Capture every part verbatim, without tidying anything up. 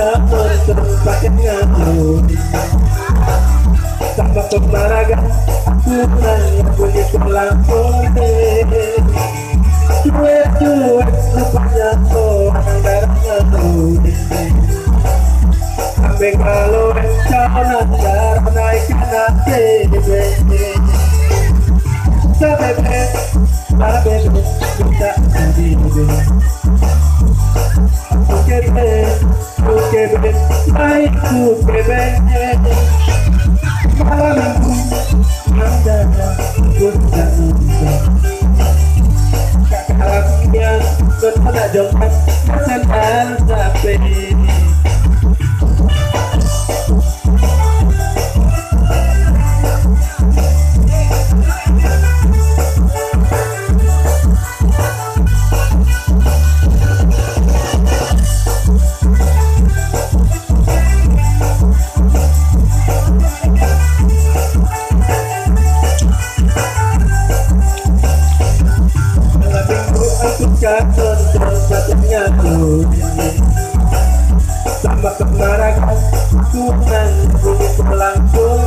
nonton pakai ngadu sama pemaraga aku nanya boleh langsung deh cuek cuek rupanya orang darahnya tuh sampai kalau calon darah naik nanti sampai para bebê kita jadi bebê aku kebe aku kebe aku kebe malam minggu anda bukan kakaknya berpada jongkat sandal sampai nonton katanya tuh sama kemarahan Tuhan begitu langsung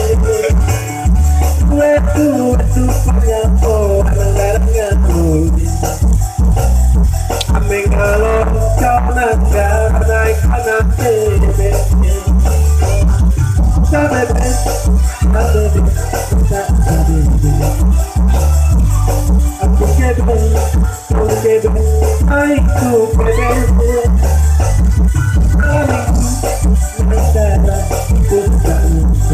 gue tuh itu banyak orang darahnya tuh ameng kalau kau nanggar naik kanan tebe sampai bes sampai bes sampai bes aku kebe aku kebe aku kebe aku mentara bukan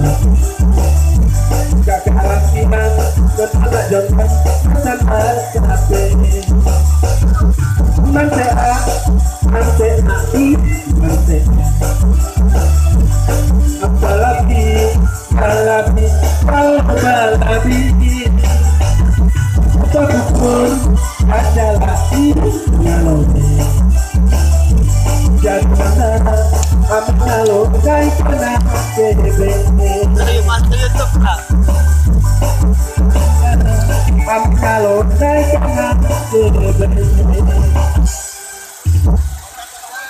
kakak harapian bertanda jongkan tanpa hati nanti a nanti ai nanti apalagi apalagi apalagi apapun adalah kalau jangan kalau kayak kena kebe kalau kayak kena kebe